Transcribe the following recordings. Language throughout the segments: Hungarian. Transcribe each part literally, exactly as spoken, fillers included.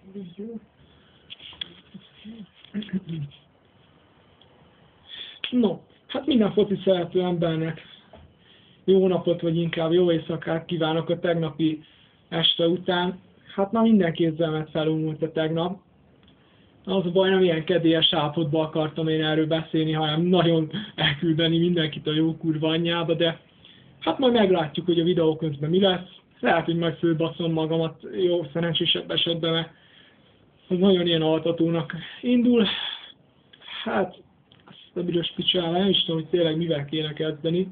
No, hát minden foci szerető embernek jó napot, vagy inkább jó éjszakát kívánok a tegnapi este után. Hát már minden kézzelmet felúmult a tegnap. Az a baj, nem ilyen kedélyes állapotban akartam én erről beszélni, hanem nagyon elküldeni mindenkit a jó kurva anyjába, de hát majd meglátjuk, hogy a videó közben mi lesz. Lehet, hogy majd fölbaszom magamat jó szerencsésebb esetben, mert az nagyon ilyen altatónak indul. Hát, azt a büdös picsára, nem is tudom, hogy tényleg mivel kéne kezdeni.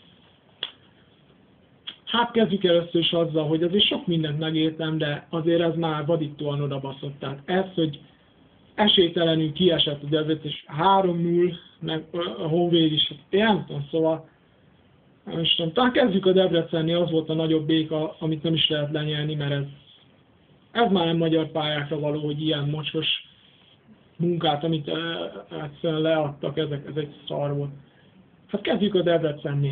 Hát kezdjük először is azzal, hogy azért sok mindent megértem, de azért ez már vadítóan odabaszott. Tehát ez, hogy esélytelenül kiesett a Debrecen, és három null, meg a Honvéd is, én nem tudom, szóval nem is tudom. Talán kezdjük a Debrecennél, az volt a nagyobb béka, amit nem is lehet lenyelni, mert ez, ez már nem magyar pályákra való, hogy ilyen mocskos munkát, amit egyszerűen leadtak, ezek, ez egy szar volt. Hát kezdjük a Debrecennél.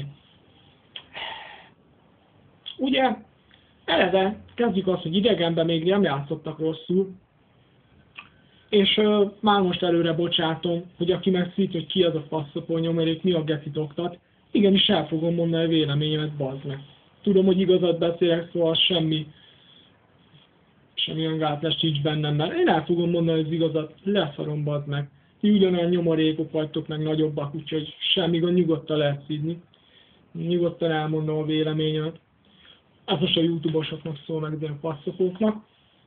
Ugye, eleve kezdjük azt, hogy idegenben még nem játszottak rosszul, és uh, már most előre bocsátom, hogy aki megszít, hogy ki az a faszopó nyomorék, mi a gecit oktat, igenis el fogom mondani a véleményemet, bazd meg. Tudom, hogy igazat beszélek, szóval semmi, semmilyen gátlás nincs bennem, mert én el fogom mondani az igazat, leszarom, bazd meg. Ti ugyanolyan nyomorékok vagytok, meg nagyobbak, úgyhogy semmi gond, nyugodtan lehet szídni. Nyugodtan elmondom a véleményemet. Ez most a YouTube-osoknak szól, meg de a passzokóknak.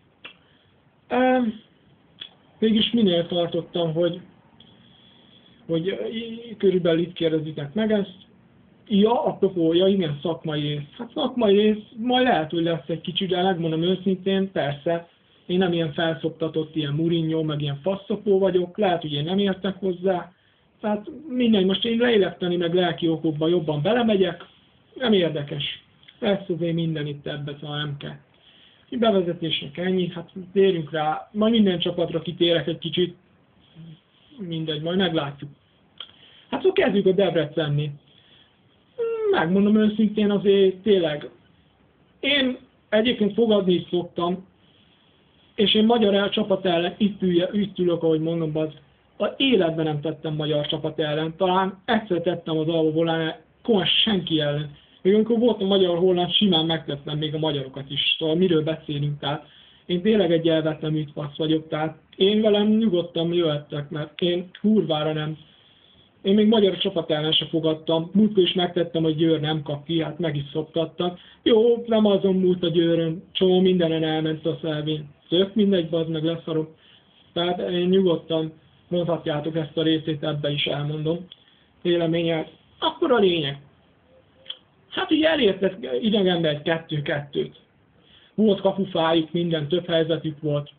Um, Mégis minél tartottam, hogy, hogy körülbelül itt kérdezitek meg ezt. Ja, apropó, ja igen, szakmai rész. Hát szakmai rész, majd lehet, hogy lesz egy kicsit, de megmondom őszintén, persze, én nem ilyen felszoptatott, ilyen Mourinho, meg ilyen faszopó vagyok, lehet, hogy én nem értek hozzá. Tehát mindegy, most én leélekteni, meg lelki okokba jobban belemegyek, nem érdekes. Lesz azért minden itt ebbe, szóval nem kell. Bevezetésnek ennyi, hát térjünk rá, majd minden csapatra kitérek egy kicsit, mindegy, majd meglátjuk. Hát szóval kezdjük a Debrecenni. Megmondom őszintén azért tényleg, én egyébként fogadni is szoktam, és én magyar el, csapat ellen itt, ülje, itt ülök, ahogy mondom, az, az életben nem tettem magyar csapat ellen, talán egyszer tettem az Alba Volán, komolyan senki ellen. Még amikor voltam magyar-holland, simán megtettem még a magyarokat is, szóval miről beszélünk, tehát én tényleg egy elvetlen fasz vagyok, tehát én velem nyugodtan jöhettek, mert én kurvára nem, én még magyar csapat ellen se fogadtam, múltkor is megtettem, hogy Győr nem kap ki, hát meg is szoptattak. Jó, nem azon múlt a Győrön, csomó mindenen elment a szelvén, tök mindegy, bazd meg leszarom. Tehát én nyugodtan mondhatjátok ezt a részét, ebbe is elmondom véleményet. Akkor a lényeg. Hát ugye elértek idegenben egy kettő-kettőt. Volt kapufájuk, minden, több helyzetük volt.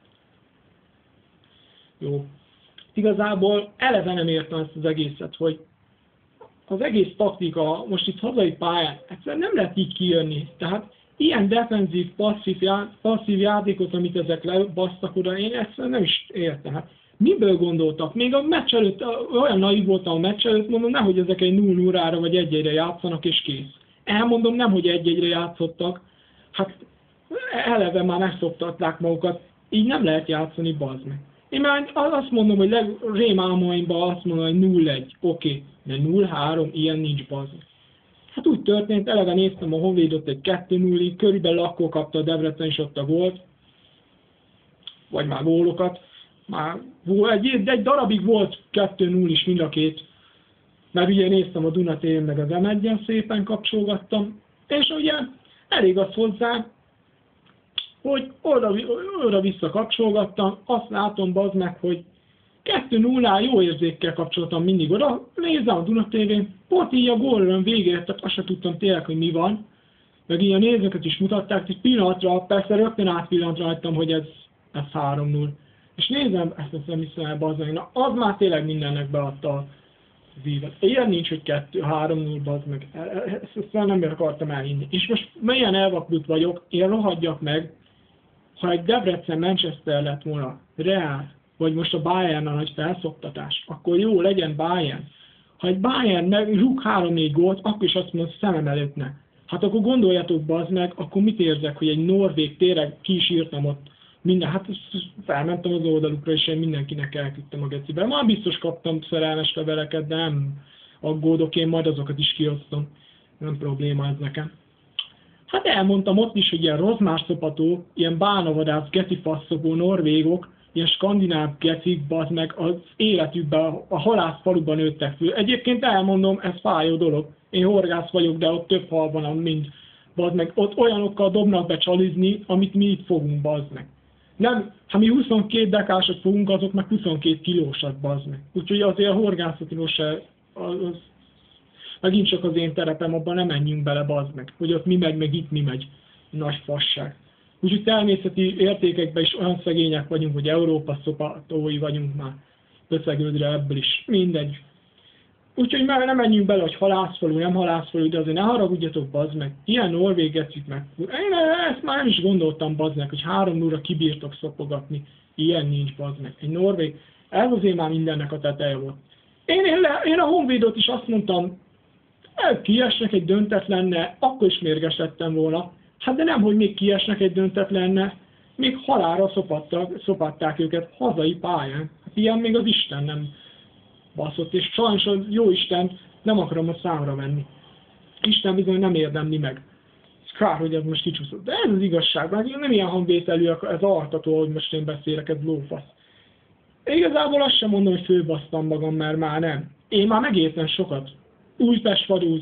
Jó. Igazából eleve nem értem ezt az egészet, hogy az egész taktika, most itt hazai pályán, egyszerűen nem lehet így kijönni. Tehát ilyen defenzív, passzív, já, passzív játékot, amit ezek lebasztak oda, én egyszerűen nem is értem. Hát miből gondoltak? Még a meccs előtt, olyan naiv voltam a meccs előtt, mondom, nehogy ezek egy nulla null-ra vagy egy egyre játszanak, és kész. Elmondom, nem, hogy egy egyre játszottak, hát eleve már megszoktatták magukat, így nem lehet játszani, bazd meg. Én már azt mondom, hogy rémálmaimban azt mondom, hogy nulla egy, oké, okay, de nulla három, ilyen nincs, bazd meg. Hát úgy történt, eleve néztem a Honvédot egy kettő null, körülbelül akkor kapta a Debrecen is ott a gólt, vagy már gólokat. Már egy, egy darabig volt kettő null is mind a két, mert ugye néztem a Duna té vén meg az em egyen, szépen kapcsolgattam, és ugye elég az hozzá, hogy oda-vissza kapcsolgattam, azt látom, bazd meg, hogy kettő nullán jó érzékkel kapcsoltam mindig oda, nézem a Duna té vén, pont így a gólöröm végére, tehát azt sem tudtam tényleg, hogy mi van, meg így a nézőket is mutatták, egy pillanatra, persze rögtön átpillanatra hagytam, hogy ez, ez három null. És nézem, ezt nem hiszem el, bazd meg, na az már tényleg mindennek beadta az ívet. Ilyen nincs, hogy kettő, három null, bazd meg, ezt, ezt nem akartam elhinni. És most melyen elvakult vagyok, én rohadjak meg, ha egy Debrecen Manchester lett volna, Real, vagy most a Bayern a nagy felszoktatás, akkor jó, legyen Bayern. Ha egy Bayern meg rúg három-négy gólt, akkor is azt mondom, szemem előtt ne. Hát akkor gondoljatok, bazd meg, akkor mit érzek, hogy egy norvég, tényleg ki is írtam ott, minden, hát felmentem az oldalukra, és én mindenkinek elküldtem a gecibe. Már biztos kaptam szerelmes leveleket, de nem aggódok, én majd azokat is kiosztom. Nem probléma ez nekem. Hát elmondtam ott is, hogy ilyen rozmásszopató, ilyen bálnavadász, geci faszopó norvégok, ilyen skandináv gecik, bazd meg, az életükben, a halászfaluban nőttek föl. Egyébként elmondom, ez fájó dolog. Én horgász vagyok, de ott több hal van, mint bazd meg. Ott olyanokkal dobnak be csalizni, amit mi itt fogunk, bazd meg. Nem, ha mi huszonkét dekásat fogunk, azok meg huszonkét kilósat, bazd meg. Úgyhogy azért a horgászatiról se, az, az, megint csak az én terepem, abban nem menjünk bele, bazd meg. Hogy ott mi megy, meg itt mi megy. Nagy fasság. Úgyhogy természeti értékekben is olyan szegények vagyunk, hogy Európa szopatói vagyunk már. Összegődre ebből is. Mindegy. Úgyhogy már nem menjünk bele, hogy halászfalú, nem halászfalú, de azért ne haragudjatok, bazd meg. Ilyen norvég gecit meg. Én ezt már nem is gondoltam, bazd meg, hogy három óra kibírtok szopogatni. Ilyen nincs, bazd meg. Egy norvég, ez azért már mindennek a teteje volt. Én, én, le, én a Honvédot is azt mondtam, kiesnek egy döntetlenne, akkor is mérges lettem volna. Hát de nem, hogy még kiesnek egy döntetlenne, még halálra szopattak, szopatták őket hazai pályán. Hát ilyen még az Isten nem baszott, és sajnos az jó Isten nem akarom a számra venni. Isten bizony nem érdemli meg. Ez kár, hogy ez most kicsúszott. De ez az igazság, mert nem ilyen hangvételű, ez artató, hogy most én beszélek, ez lófasz. Igazából azt sem mondom, hogy főbasztam magam, mert már nem. Én már megértem sokat. Újpest vadúz,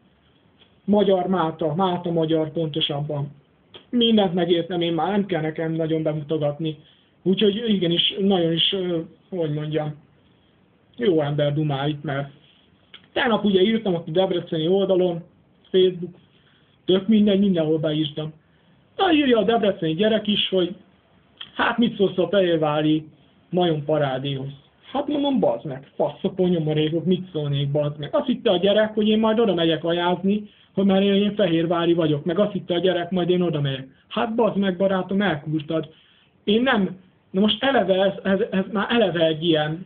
Magyar Máta, Máta magyar pontosabban. Mindent megértem, én már nem kell nekem nagyon bemutogatni. Úgyhogy igenis, nagyon is, hogy mondjam, jó ember dumál itt, mert tegnap ugye írtam a debreceni oldalon, Facebook, tök minden, mindenhol beírtam. Na írja a debreceni gyerek is, hogy hát mit szólsz a fehérvári majom parádéhoz. Hát mondom, bazd meg, faszopó nyomorékok, mit szólnék, bazd meg. Azt hitte a gyerek, hogy én majd oda megyek ajázni, hogy már én, én fehérvári vagyok, meg azt hitte a gyerek, majd én oda megyek. Hát bazd meg, barátom, elkúrtad. Én nem, na most eleve ez, ez, ez már eleve egy ilyen,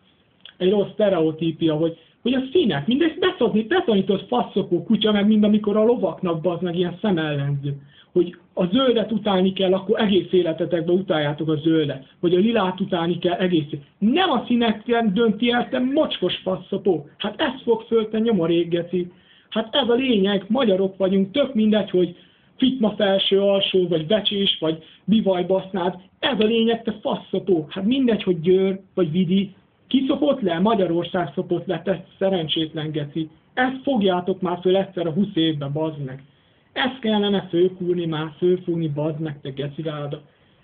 egy rossz sztereotípia, hogy, hogy a színek, mindezt beszokni, beszonított faszopó kutya, meg mind amikor a lovaknak, bazd meg, ilyen szemellenző. Hogy a zöldet utálni kell, akkor egész életetekben utáljátok a zöldet. Hogy a lilát utálni kell egész. Nem a színekkel dönti el, te mocskos faszopó. Hát ezt fog föl, te nyomorék, geci. Hát ez a lényeg, magyarok vagyunk, tök mindegy, hogy fitma felső, alsó, vagy becsés, vagy bivajbasznád. Ez a lényeg, te faszopó. Hát mindegy, hogy Győr, vagy Vidi. Ki szopott le? Magyarország szopott le, te szerencsétlen, geci. Ezt fogjátok már föl egyszer a húsz évben, bazd meg. Ezt kellene fölkúrni már, fölfúrni, bazd meg, te geciráda.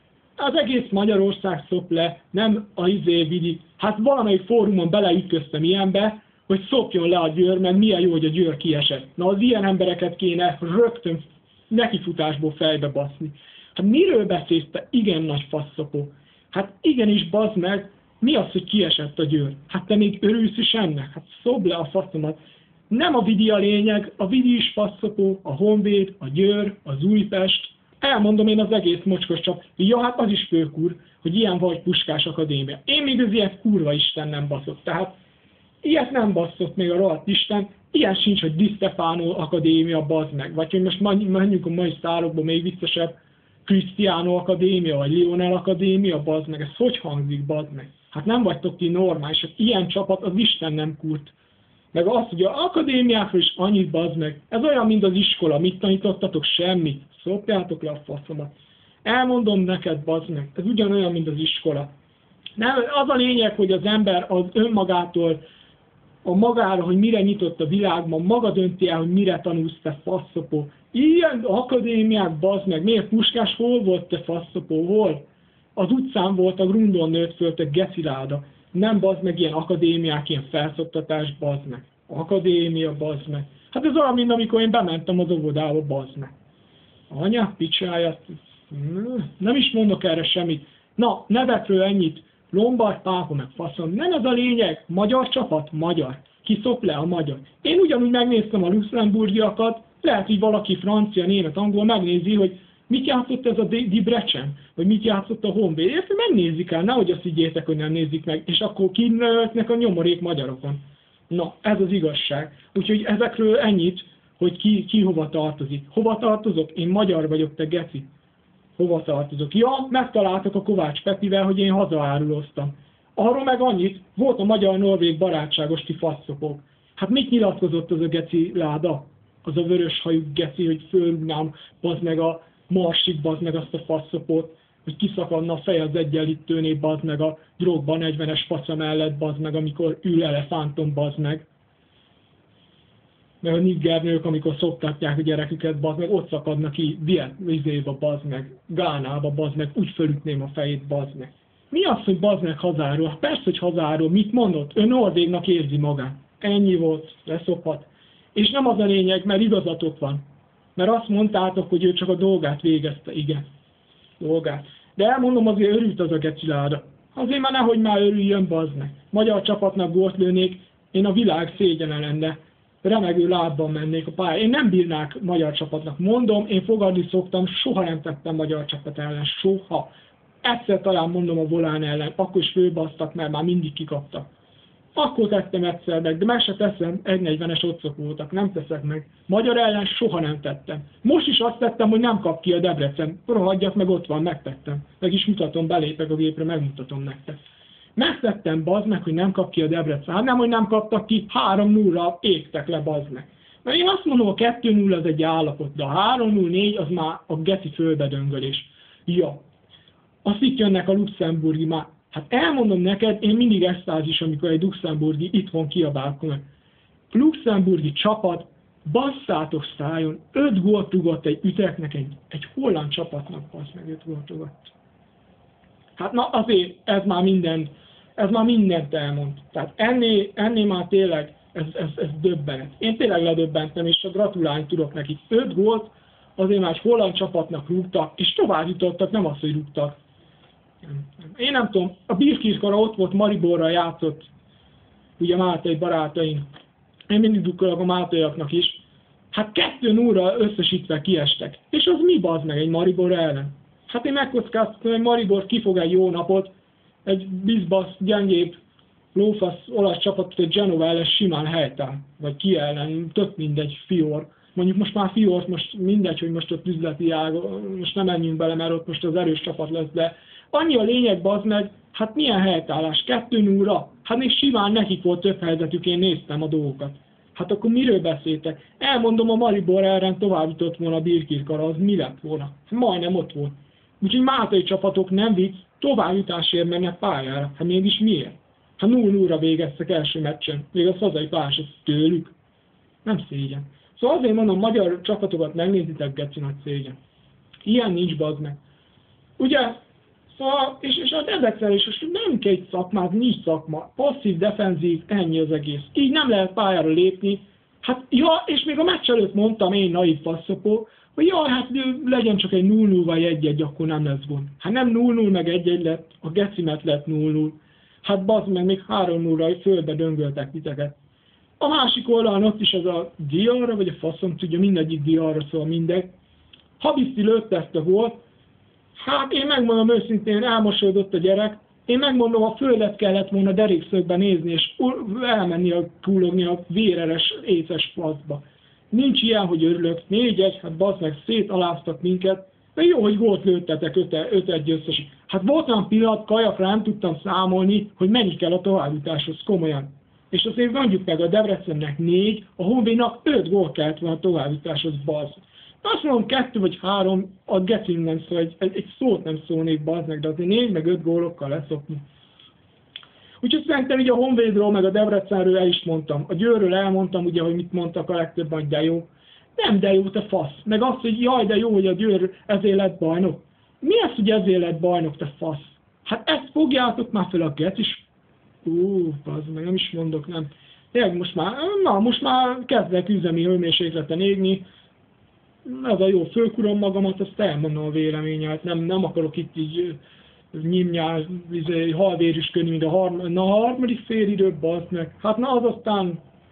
Az egész Magyarország szop le, nem a izé Vidi. Hát valamelyik fórumon beleütköztem ilyenbe, hogy szopjon le a Győr, mert milyen jó, hogy a Győr kiesett. Na az ilyen embereket kéne rögtön nekifutásból fejbe baszni. Hát miről beszélsz, te igen nagy faszopó? Hát igenis, bazd meg, mi az, hogy kiesett a Győr? Hát te még örülsz is ennek? Hát szobd le a faszomat. Nem a Vidi a lényeg, a Vidi is faszopó, a Honvéd, a Győr, az Újpest. Elmondom én az egész mocskos csak. Ja, hát az is főkur, hogy ilyen vagy Puskás Akadémia. Én még az ilyet kurva Isten nem baszott. Tehát ilyet nem basszott még a rohadt Isten. Ilyen sincs, hogy Di Stefano Akadémia, bazd meg. Vagy hogy most menjünk a mai sztárokba még viccesebb, Cristiano Akadémia, vagy Lionel Akadémia, bazd meg. Ez hogy hangzik, bazd meg? Hát nem vagytok ti normálisak. Ilyen csapat az Isten nem kurt. Meg az, hogy az akadémiákról is annyit, bazd meg. Ez olyan, mint az iskola. Mit tanítottatok? Semmit. Szopjátok le a faszomat. Elmondom neked, bazd meg. Ez ugyanolyan, mint az iskola. Nem, az a lényeg, hogy az ember az önmagától, a magára, hogy mire nyitott a világban, maga dönti el, hogy mire tanulsz, te faszopó. Ilyen akadémiák, bazd meg. Miért Puskás? Hol volt, te faszopó? Hol? Az utcán volt, a Grundon nőtt föl, te geciláda. Nem, bazd meg, ilyen akadémiák, ilyen felszoktatás, bazd meg. Akadémia, bazd meg. Hát ez olyan, mint amikor én bementem az óvodába, bazd meg. Anya, picsája, nem is mondok erre semmit. Na, nevekről ennyit. Lombard, Pápa, meg faszom. Nem ez a lényeg. Magyar csapat? Magyar. Ki szop le a magyar. Én ugyanúgy megnéztem a luxemburgiakat, lehet, hogy valaki francia, német, angol megnézi, hogy mit játszott ez a Debrecen, vagy mit játszott a Honvéd. Érted, megnézik el, nehogy azt higgyétek, hogy nem nézik meg, és akkor kinőtnek a nyomorék magyarokon. Na, ez az igazság. Úgyhogy ezekről ennyit, hogy ki, ki hova tartozik. Hova tartozok? Én magyar vagyok, te geci. hova tartozok. Ja, megtaláltak a Kovács Pepivel, hogy én hazaáruloztam. Arról meg annyit, volt a magyar-norvég barátságos ti faszopok. Hát mit nyilatkozott az a geci láda? Az a vörös hajú geci, hogy fölrúgnám, bazd meg a marsig, bazd meg azt a faszopot, hogy kiszakadna a fej az egyenlítőnél, bazd meg a drogba negyvenes faca mellett, bazd meg, amikor ül elefánton, bazd meg. Meg a niggernők, amikor szoktatják a gyereküket, bazd meg, ott szakadnak ki Vietnamba, bazd meg, Gánába, bazd meg, úgy fölütném a fejét, bazd meg. Mi az, hogy bazd meg hazáról? Hát persze, hogy hazáról. Mit mondott? Ő norvégnak érzi magát. Ennyi volt, leszokhat. És nem az a lényeg, mert igazatok van. Mert azt mondtátok, hogy ő csak a dolgát végezte. Igen, dolgát. De elmondom, azért örült az a geciláda. Azért már nehogy már örüljön, bazd meg. Magyar csapatnak gólt lőnék, én a világ szégyene lenne. Remegő lábban mennék a pályán. Én nem bírnák magyar csapatnak. Mondom, én fogadni szoktam, soha nem tettem magyar csapat ellen. Soha. Egyszer talán mondom a Volán ellen, akkor is fölbasztak, mert már mindig kikaptak. Akkor tettem egyszer meg, de meg se teszem, egy negyvenes otcok voltak, nem teszek meg. Magyar ellen soha nem tettem. Most is azt tettem, hogy nem kap ki a Debrecen. Rohadjak meg, ott van, megtettem. Meg is mutatom, belépek a gépre, megmutatom nektek. Megtettem, bazd meg, hogy nem kap ki a Debrecen. Hát nem, hogy nem kaptak ki, három nulla égtek le, bazd meg. Mert én azt mondom, a kettő nulla az egy állapot, de a három null négy az már a geci fölbedöngölés. Ja. Azt itt jönnek a luxemburgi már. Hát elmondom neked, én mindig extázis, amikor egy luxemburgi itthon kiabálkozik. Luxemburgi csapat, basszátok szájon, öt gólt rugott egy üteknek, egy, egy holland csapatnak, bassz meg öt gólt rugott. Hát na azért ez már minden, ez már mindent elmond. Tehát ennél, ennél már tényleg ez, ez, ez döbbenet. Én tényleg ledöbbentem, és csak gratulálni tudok nekik. öt gólt azért már egy holland csapatnak rúgtak, és tovább jutottak, nem azt, hogy rúgtak. Én nem tudom, a Birkirkara ott volt, Mariborra játszott, ugye Máté barátaim. Én mindig dukkolok a Mátaiaknak is. Hát kettő nulla összesítve kiestek. És az mi, bazd meg, egy Maribor ellen? Hát én megkockáztatom, hogy Maribor kifog egy jó napot, egy bizbasz, gyengébb, lófasz olasz csapatot, egy Genova ellen simán helytáll. Vagy ki ellen, tök mindegy, Fior. Mondjuk most már Fiort, most mindegy, hogy most ott üzleti ág, most nem menjünk bele, mert ott most az erős csapat lesz, de annyi a lényeg, bazd meg, hát milyen helytállás, kettő nulla, hát még simán nekik volt több helyzetük, én néztem a dolgokat. Hát akkor miről beszéltek? Elmondom, a Maribor ellen tovább jutott volna a Birkirkara, az mi lett volna? Majdnem ott volt. Úgyhogy mátai csapatok, nem vicc, továbbjutásért mennek pályára. Hát mégis miért? Hát nulla nulla végeztek első meccsen, még az hazai pályás, az tőlük. Nem szégyen. Szóval azért mondom, magyar csapatokat megnézitek, geci nagy szégyen. Ilyen nincs, bazd meg. Ugye? Szóval, és, és a Debrecen is, és nem kell egy szakmát, nincs szakma. Passzív, defenzív, ennyi az egész. Így nem lehet pályára lépni. Hát, ja, és még a meccs előtt mondtam én, naív faszopó, hogy jaj, hát legyen csak egy nulla nulla vagy egy egy, akkor nem lesz gond. Hát nem nulla nulla meg egy egy lett, a gecimet lett nulla nulla. Hát bazd meg, még három nulla fölbe döngöltek titeket. A másik oldalon ott is az a Diarra, vagy a faszom tudja, mindegyik Diarra, szóval mindegy. Habiszti lőtte ezt a gólt. Hát én megmondom őszintén, elmosódott a gyerek. Én megmondom, a földet kellett volna derékszögbe nézni, és elmenni a kúlogni a véreres, éces faszba. Nincs ilyen, hogy örülök. négy egy, hát bazd meg, szétaláztak minket. De jó, hogy gólt lőttetek öt egy összes. Hát volt olyan pillanat, kajakra nem tudtam számolni, hogy mennyi kell a továbbjutáshoz, komolyan. És azért mondjuk meg, a Debrecennek négy, a Honvédnak öt gól kellett volna a továbbjutáshoz, bazd. Azt mondom, kettő vagy három, a gecin nem szól, egy, egy, egy szót nem szólnék, bazd meg, de azért négy meg öt gólokkal leszokni. Úgyhogy szerintem így a Honvédról, meg a Debrecenről el is mondtam. A Győrről elmondtam, ugye, hogy mit mondtak a legtöbben, hogy de jó. Nem de jó, te fasz. Meg azt, hogy jaj, de jó, hogy a Győr ezért lett bajnok. Mi az, hogy ezért lett bajnok, te fasz? Hát ezt fogjátok már fel a gec is. Ú, bazd meg, nem is mondok, nem. Tényleg most már, na, most már kezdek üzemi hőmérsékleten égni. Ez a jó, fölkurom magamat, azt elmondom a véleményet. Nem, nem akarok itt így nyimnyál, izé, halvérüskönni, mint a, harm, na, a harmadik félidő, bazd meg. Hát na, az aztán,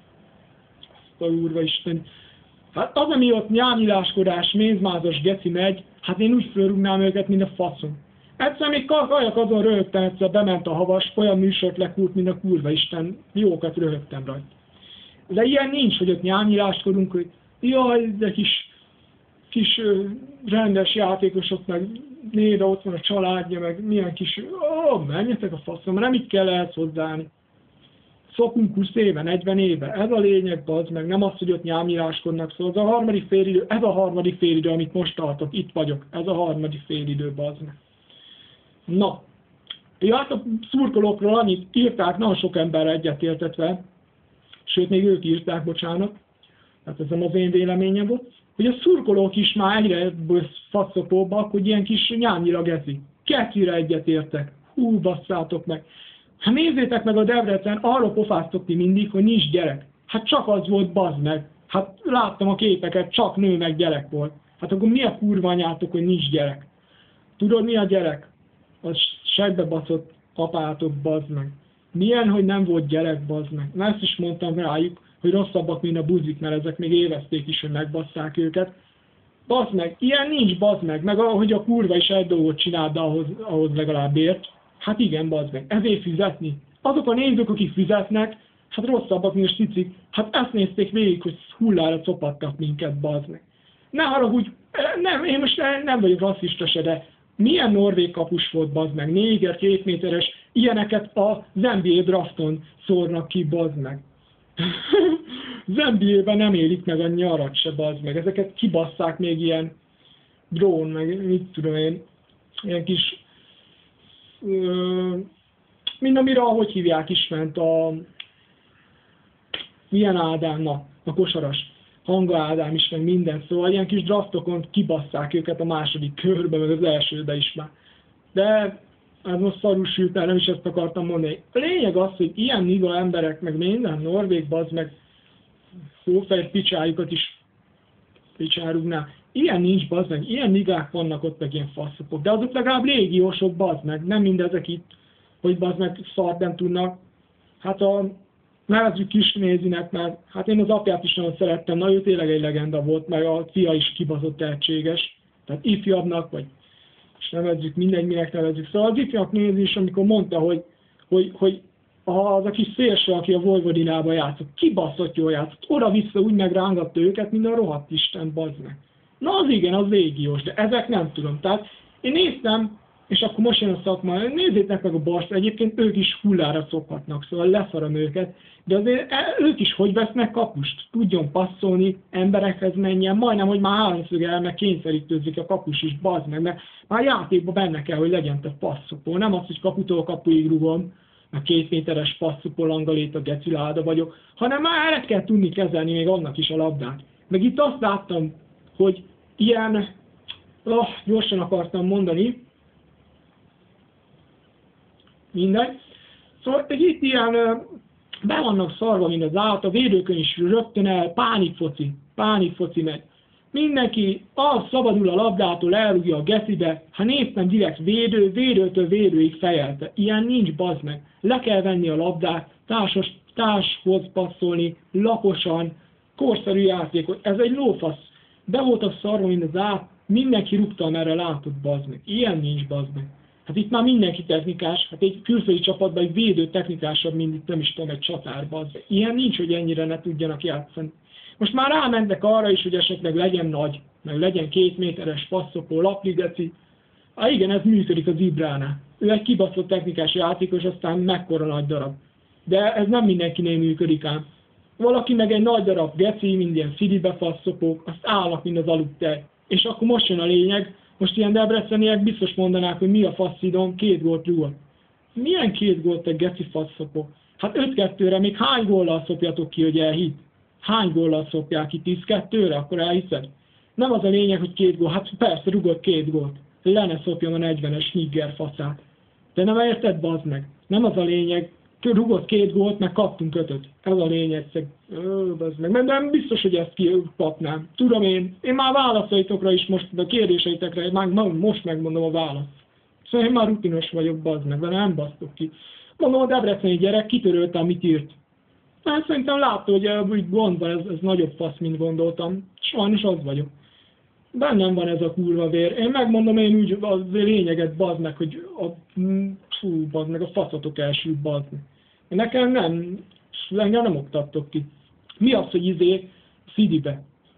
azt a úrva Isten. Hát az, ami ott nyámnyiláskodás, mézmázas geci megy, hát én úgy fölrúgnám őket, mint a faszom. Egyszer még kajak azon röhögtem, egyszer bement a havas, olyan műsort lekult, mint a kurva Isten, jókat röhögtem rajta. De ilyen nincs, hogy ott nyámnyiláskodunk, hogy jaj, de kis kis rendes játékosok, meg nézd, ott van a családja, meg milyen kis, ó, menjetek a faszom, nem így kell ehhez hozzáállni. Szokunk húsz éve, negyven éve, ez a lényeg, bazd meg, nem az, hogy ott nyámnyíráskodnak, szóval ez a harmadik félidő, ez a harmadik félidő, amit most tartok, itt vagyok, ez a harmadik félidő, bazd meg. Na, ja, hát a szurkolókról annyit írták, nagyon sok emberre egyetértetve, sőt, még ők írták, bocsánat, hát ez nem az én véleményem volt, hogy a szurkolók is már egyre faszopóbbak, hogy ilyen kis nyámnyira gezi. Kettőre egyetértek. Hú, basszátok meg. Hát nézzétek meg a Debrecen, arról pofáztok ti mindig, hogy nincs gyerek. Hát csak az volt, bazd meg. Hát láttam a képeket, csak nő meg gyerek volt. Hát akkor mi a kurva anyátok, hogy nincs gyerek? Tudod, mi a gyerek? Az segbe baszott apátok, bazd meg. Milyen, hogy nem volt gyerek, bazd meg. Na ezt is mondtam rájuk, hogy rosszabbak, mint a buzik, mert ezek még évezték is, hogy megbasszák őket. Bazd meg, ilyen nincs, bazd meg, meg ahogy a kurva is egy dolgot csinál, de ahhoz, ahhoz legalább ért. Hát igen, bazd meg, ezért fizetni. Azok a nézők, akik fizetnek, hát rosszabbak, mint a cicik, hát ezt nézték végig, hogy hullára copattak minket, bazd meg. Ne haragudj, nem, én most nem vagyok rasszista se, de milyen norvég kapus volt, bazd meg, néger, két méteres, ilyeneket az en bé á drafton szórnak ki, bazd meg. Az en bé á-ben nem élik meg a nyarat se, bazd meg. Ezeket kibasszák még ilyen drón, meg mit tudom én, ilyen kis ö, mind amire, ahogy hívják is ment a milyen Ádámnak, a kosaras, Hanga Ádám is, meg minden, szóval ilyen kis draftokon kibasszák őket a második körbe, meg az elsőbe is már. De ez most szarul sült el, nem is ezt akartam mondani. A lényeg az, hogy ilyen niga emberek, meg minden norvég, bazd meg szófejt picsájukat is picsárugná. Ilyen nincs, bazd meg, ilyen nigák vannak ott, meg ilyen faszopok. De azok legalább légiósok, bazd meg, nem mindezek itt, hogy bazd meg szart nem tudnak. Hát a nevezzük Kisnézinek, mert hát én az apját is nagyon szerettem, na ő tényleg egy legenda volt, meg a fia is kibaszott tehetséges. Tehát ifjabbnak, vagy és nevezzük, mindegy, minek nevezzük. Szóval az ifjak nézni is, amikor mondta, hogy, hogy, hogy az a kis szélső, aki a Vojvodinában játszott, kibaszott jól játszott, oda-vissza úgy megrángatta őket, mint a rohadt Isten, bazd meg. Na az igen, az légiós, de ezek nem tudom. Tehát én néztem, és akkor most jön a szakma, nézzétek meg a Barca, egyébként ők is hullára szokhatnak, szóval leszarom őket, de azért ők is hogy vesznek kapust, tudjon passzolni, emberekhez menjen, majdnem, hogy már háromszögel, meg kényszerítőzik a kapus is, bazd meg, mert már játékban benne kell, hogy legyen te passzopó, nem az, hogy kaputól kapuig rugom, meg két méteres passzopó langalét a geciláda vagyok, hanem már el kell tudni kezelni még annak is a labdát. Meg itt azt láttam, hogy ilyen, oh, gyorsan akartam mondani, mindegy. Szóval itt ilyen be vannak szarva, mint az állat, a védőkön is rögtön el, pánikfoci, pánikfoci megy. Mindenki az szabadul a labdától, elrúgja a gecibe, ha néztem direkt védő, védőtől védőig fejelte. Ilyen nincs, bazd meg. Le kell venni a labdát, társas, társhoz passzolni, laposan, korszerű játékot. Ez egy lófasz. Be voltak szarva, mint az állat, mindenki rúgta, amerre látott, bazd meg. Ilyen nincs, bazd meg. Hát itt már mindenki technikás, hát egy külföldi csapatban egy védő technikásabb, mint itt nem is tudom, egy csatárban. Ilyen nincs, hogy ennyire ne tudjanak játszani. Most már rámentek arra is, hogy esetleg legyen nagy, meg legyen két méteres passzopó, lapligeci. Há igen, ez működik az Ibránál. Ő egy kibaszott technikás játékos, aztán mekkora nagy darab. De ez nem mindenkinél működik ám. Valaki meg egy nagy darab geci, mind ilyen szidibe passzopók, azt állnak, mint az aludtej. És akkor most jön a lényeg, most ilyen debreceniek biztos mondanák, hogy mi a faszidom, két gólt rúgott. Milyen két gólt egy geci faszopó? Hát öt kettőre még hány góllal szopjatok ki, hogy elhitt? Hány góllal szopják ki? tíz kettőre? Akkor elhiszed? Nem az a lényeg, hogy két gól. Hát persze, rúgott két gólt. Le ne szopjam a negyvenes Nigger faszát. De nem érted, bazd meg? Nem az a lényeg. Rúgott két gólt, meg kaptunk ötöt. Ez a lényeg. Ö, bazd meg. Nem biztos, hogy ezt kikapnám. Tudom én. Én már válaszaitokra is most, a kérdéseitekre, már most megmondom a választ. Szóval én már rutinos vagyok, bazd meg, de nem basztok ki. Mondom, a debreceni gyerek kitörölte, amit írt. Hát szerintem látta, hogy úgy gond van, ez, ez nagyobb fasz, mint gondoltam. Sajnos az vagyok. Bennem van ez a kurva vér. Én megmondom én úgy a lényeget, bazd meg, hogy a, fú, bazd meg, a faszatok elsül, bazd meg. Nekem nem, engem nem oktattok ki. Mi az, hogy izé, Szidibe?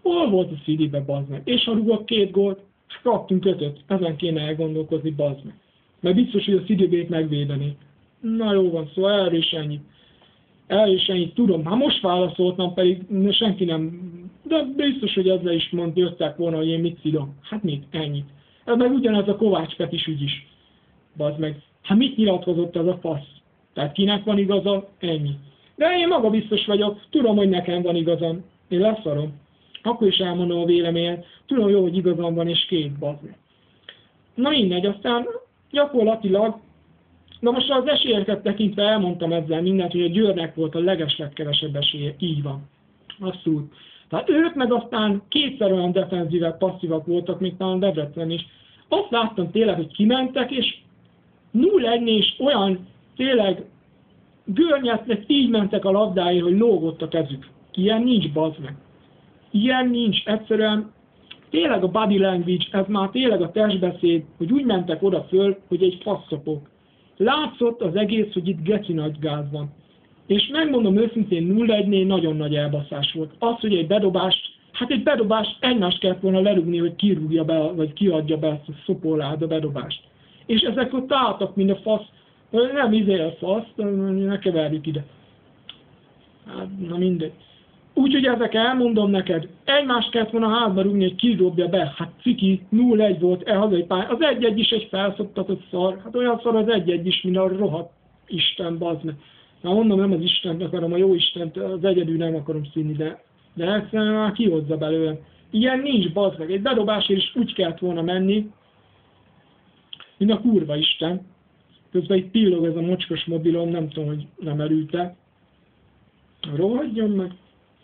Hol volt a Citybe, bazd meg? És ha rúgok két gólt, kaptunk ötöt. Ezen kéne elgondolkozni, bazd meg. Mert biztos, hogy a Citybét megvédeni. Na jó van, szóval erről is ennyit. Erről is ennyit tudom. Hát most válaszoltam, pedig senki nem... De biztos, hogy ezzel is mond, jöttek volna, hogy én mit szidom. Hát mit? Ennyit. Ez meg ugyanez a Kovács Petis ügy is. Bazd meg. Hát mit nyilatkozott ez a fasz? Tehát kinek van igaza? Ennyi. De én maga biztos vagyok, tudom, hogy nekem van igazam. Én leszarom. Akkor is elmondom a véleményet. Tudom jó, hogy igazam van, és két, bazd meg. Na mindegy, aztán gyakorlatilag, na most az esélyeket tekintve elmondtam ezzel mindent, hogy a Győrnek volt a legeslegkevesebb esélye. Így van. Abszolút. Tehát ők meg aztán kétszer olyan defenzívek, passzívak voltak, mint talán Debrecen is. Azt láttam tényleg, hogy kimentek, és nulla egy és olyan tényleg görnyedtek, így mentek a labdáért, hogy lógott a kezük. Ilyen nincs, bazd meg. Ilyen nincs. Egyszerűen tényleg a body language, ez már tényleg a testbeszéd, hogy úgy mentek oda föl, hogy egy faszopok. Látszott az egész, hogy itt geci nagy gáz van. És megmondom őszintén, nulla egynél nagyon nagy elbaszás volt. Az, hogy egy bedobást, hát egy bedobást egymást kellett volna lerúgni, hogy kirúgja be, vagy kiadja be ezt a szopólád a bedobást. És ezek ott álltak, mint a fasz, nem izé a fasz, ne keverjük ide. Hát, na mindegy. Úgyhogy ezek elmondom neked, egymást kellett volna hátba rúgni, hogy kirúgja be. Hát ciki, nulla egy volt, e hazai pály. Az egy egy is egy felszoptatott szar. Hát olyan szar az egy egy is, mint a rohadt Isten, bazd meg. Na mondom, nem az Istent akarom, a jó Istent, az egyedül nem akarom színni, de, de egyszerűen már kihozza belőlem. Ilyen nincs, bazd meg. Egy bedobásért is úgy kellett volna menni, mint a kurva Isten. Közben itt pillog ez a mocskos mobilom, nem tudom, hogy nem elülte. Rohadjon meg.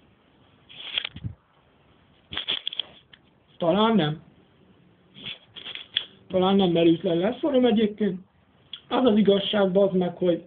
Talán nem. Talán nem merült le. Leszorom egyébként. Az az igazság, bazd meg, hogy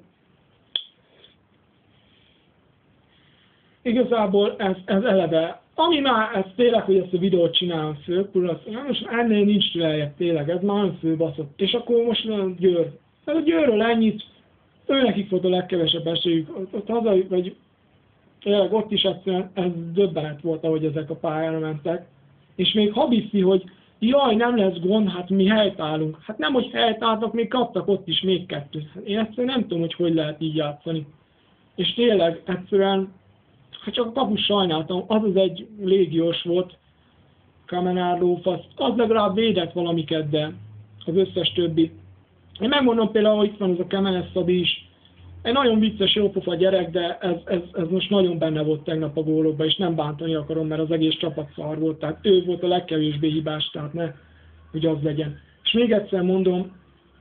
igazából ez, ez eleve, ami már ez tényleg, hogy ezt a videót csinálom fő, azt, most ennél nincs lejjebb tényleg, ez már főbaszott. És akkor most a Győr. Ez a Győrről ennyit, őnekik volt a legkevesebb esélyük, ott, ott hazai, vagy tényleg ott is egyszerűen ez döbbenet volt, ahogy ezek a pályára mentek. És még ha viszi, hogy jaj, nem lesz gond, hát mi helytállunk. Hát nem, hogy helytálltak, még kaptak ott is még kettőt. Én egyszerűen nem tudom, hogy hogy lehet így játszani. És tényleg egyszerűen, hát csak a kapus sajnáltam, az az egy légiós volt, Kamenár lófasz, az legalább védett valamiket, de az összes többi. Én megmondom például, hogy itt van az a Kemenes Szabi is, egy nagyon vicces, jópofa gyerek, de ez, ez, ez most nagyon benne volt tegnap a gólokban, és nem bántani akarom, mert az egész csapat szar volt, tehát ő volt a legkevésbé hibás, tehát ne, hogy az legyen. És még egyszer mondom,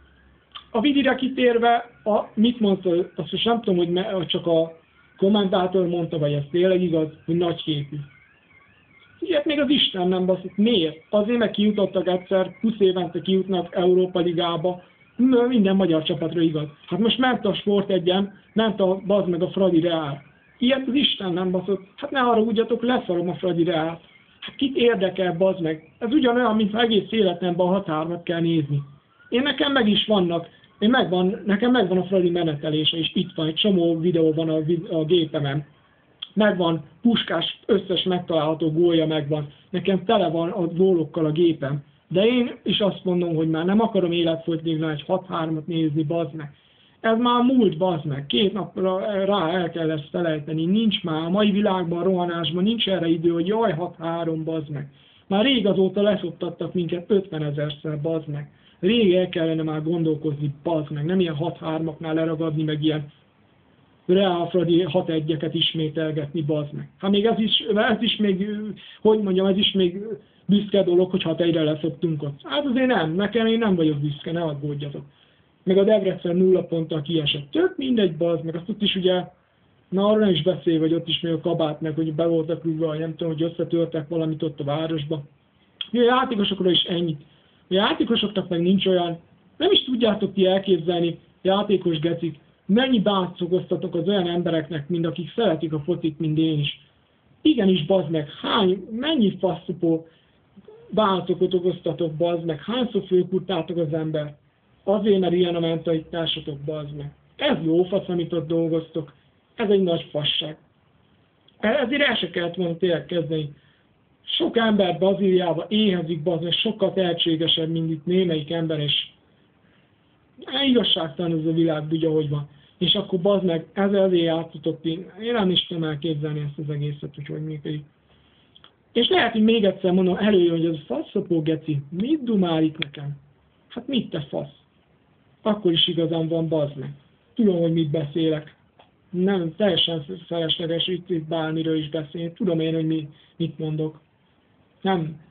a vidire kitérve, a, mit mondta, azt most nem tudom, hogy me, csak a kommentátor mondta, vagy ez tényleg igaz, hogy nagyképű. Ilyet még az Isten nem baszott. Miért? Azért meg kijutottak egyszer, húsz évente kijutnak Európa Ligába, minden magyar csapatra igaz. Hát most ment a Sport egyen, ment a bazd meg a Fradi Reál. Ilyet az Isten nem baszott. Hát ne arra ugyatok, leszarom a Fradi Reál. Hát kit érdekel, bazd meg? Ez ugyanolyan, mintha egész életemben a határmat kell nézni. Én nekem meg is vannak. Én megvan, nekem megvan a Fradi menetelése, és itt van, egy csomó videó van a, a gépemen. Megvan, Puskás összes megtalálható gólja megvan. Nekem tele van a gólokkal a gépem. De én is azt mondom, hogy már nem akarom életfogytiglan egy hat hármat nézni, bazd meg. Ez már múlt, bazd meg. Két napra rá el kell ezt felejteni. Nincs már a mai világban, a rohanásban, nincs erre idő, hogy jaj, hat három, bazd meg. Már rég azóta leszoktattak minket ötvenezerszer, bazd meg. Rég el kellene már gondolkozni, bazd meg. Nem ilyen hat hármaknál leragadni, meg ilyen Reál Fradi hat egyeket ismételgetni, bazd meg. Hát még ez is, ez is még, hogy mondjam, ez is még büszke dolog, hogy hat egyre leszoktunk ott. Hát azért nem, nekem én nem vagyok büszke, ne aggódjatok. Meg a Debrecen nulla ponttal kiesett. Tök mindegy, bazd meg, azt ott is ugye, na arra nem is beszél, vagy ott is még a kabát, meg hogy be voltak rúgva, nem tudom, hogy összetörtek valamit ott a városba. A játékosokról is ennyit. A játékosoknak meg nincs olyan, nem is tudjátok ti elképzelni, játékos gecik, mennyi bánt okoztatok az olyan embereknek, mint akik szeretik a focit, mint én is. Igenis, bazd meg, hány, mennyi faszupó bánatokat okoztatok, bazd meg, hányszor fölkurtátok az ember. Azért, mert ilyen a mentalitásotok, bazd meg. Ez jó fasz, amit ott dolgoztok. Ez egy nagy fasság. Ezért el se kellett volna tényleg kezdeni sok ember Brazíliában éhezik, bazd meg, sokkal tehetségesebb, mint itt némelyik ember, és igazságtalan ez a világ, úgy, ahogy van. És akkor bazd meg, ezzel azért játszotok, én nem is tudom elképzelni ezt az egészet, hogy hogy működik. És lehet, hogy még egyszer mondom, előjön, hogy ez a faszopó geci, mit dumál itt nekem? Hát mit te fasz? Akkor is igazán van, bazd meg. Tudom, hogy mit beszélek. Nem, teljesen felesleges itt, itt bármiről is beszélni. Tudom én, hogy mi, mit mondok. Nem,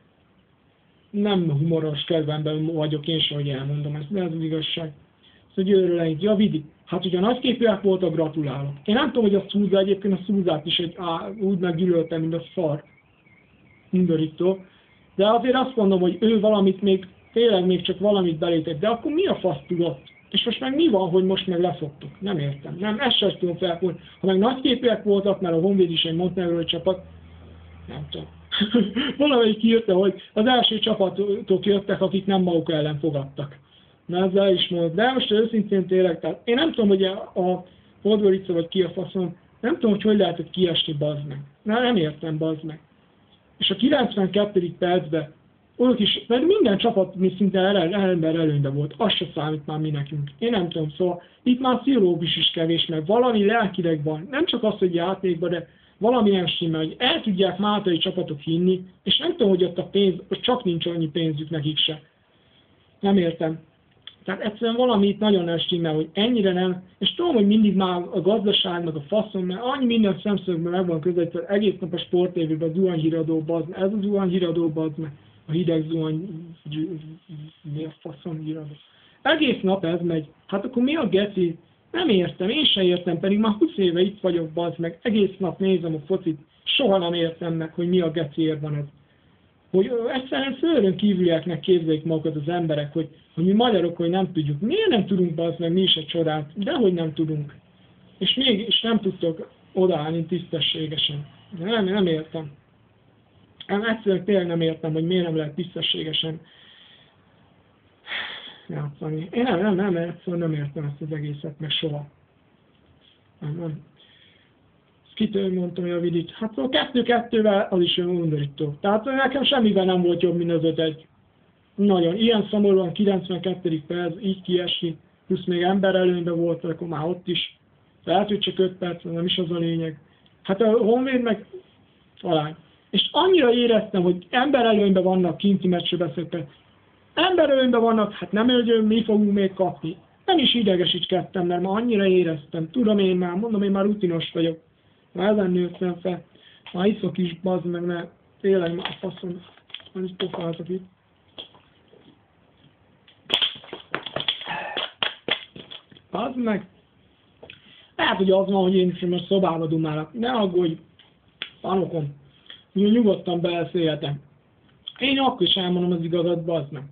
nem humoros kedvemben vagyok én sem, hogy elmondom ezt, de ez az igazság. Szóval győről ennyit. Ja, Vidi, hát hogyha nagyképűek voltak, gratulálok. Én nem tudom, hogy a Szúza, egyébként a Szúzát is egy, á, úgy meggyűlöltem, mint a szar. Undorító. De azért azt mondom, hogy ő valamit még, tényleg még csak valamit belétett. De akkor mi a fasz tudott? És most meg mi van, hogy most meg leszoktuk? Nem értem. Nem, ezt sem tudom felfogni. Ha meg nagyképűek voltak, mert a Honvéd is egy montenegrói csapat, nem tudom. Valamelyik írta, hogy az első csapatok jöttek, akik nem maguk ellen fogadtak. Na ezzel is mondom. De most őszintén tényleg, tehát én nem tudom, hogy a Podgorica vagy ki a faszom, nem tudom, hogy hogy lehetett kiesni, bazd meg. Na, nem értem, bazd meg. És a kilencvenkettedik percben, ők is, mert minden csapat mi szinte ember előnybe volt, az se számít már mi nekünk. Én nem tudom, szóval itt már pszichológus is kevés, mert valami lelkileg van. Nem csak az, hogy játékban, de valamilyen stimmel, hogy el tudják máltai csapatok hinni, és nem tudom, hogy ott a pénz, ott csak nincs annyi pénzük nekik se. Nem értem. Tehát egyszerűen valami itt nagyon nem stimmel, hogy ennyire nem, és tudom, hogy mindig már a gazdaságnak a faszon, mert annyi minden szemszögben meg van közelítve, egész nap a sportévében zuhanyhíradó bazd, ez a zuhanyhíradó bazd, a hideg zuhany, mi a faszon híradó. Egész nap ez megy, hát akkor mi a geci? Nem értem, én se értem, pedig már húsz éve itt vagyok, bazd meg, egész nap nézem a focit, soha nem értem meg, hogy mi a geciért van ez. Hogy egyszerűen földön kívülieknek képzelik magukat az emberek, hogy, hogy mi magyarok, hogy nem tudjuk. Miért nem tudunk, bazd meg, mi is egy csodát, dehogy nem tudunk. És mégis nem tudtok odaállni tisztességesen. Nem, nem értem. Én egyszerűen tényleg nem értem, hogy miért nem lehet tisztességesen játszani. Én nem, nem, nem, egyszerűen nem értem ezt az egészet, meg soha. Nem, nem. Kitől mondtam, hogy a Vidit. Hát a kettő-kettővel az is olyan undorító. Tehát nekem semmivel nem volt jobb, mint az öt-egy. Nagyon. Ilyen szomorúan kilencvenkettedik perc, így kiesni, plusz még ember előnyben volt, akkor már ott is. Lehet, hogy csak öt perc, nem is az a lényeg. Hát a Honvéd meg alány. És annyira éreztem, hogy ember előnyben vannak, kinti meccsről beszéltek. Ember előnyben vannak, hát nem ölgyön, mi fogunk még kapni. Nem is idegesítkedtem, mert már annyira éreztem. Tudom én már, mondom, én már rutinos vagyok. Már ezen nőttem fel. Már iszok is, bazd meg, mert tényleg már faszom, már is pofáltak itt. Bazd meg. Lehet, hogy az van, hogy én is most szobába dumálok. Ne aggódj, panokom. Én nyugodtan beszélhetem. Én akkor is elmondom az igazat, bazd meg.